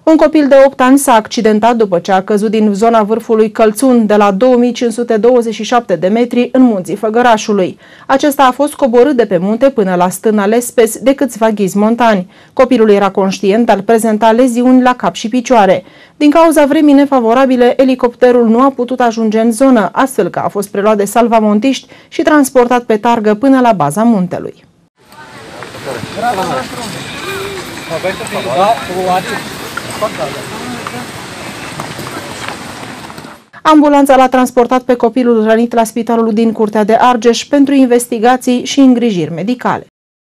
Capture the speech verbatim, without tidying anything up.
Un copil de opt ani s-a accidentat după ce a căzut din zona vârfului Călțun de la două mii cinci sute douăzeci și șapte de metri în munții Făgărașului. Acesta a fost coborât de pe munte până la stâna Lespes de câțiva ghizi montani. Copilul era conștient, dar prezenta leziuni la cap și picioare. Din cauza vremii nefavorabile, elicopterul nu a putut ajunge în zonă, astfel că a fost preluat de salvamontiști și transportat pe targă până la baza muntelui. Ambulanța l-a transportat pe copilul rănit la spitalul din Curtea de Argeș pentru investigații și îngrijiri medicale.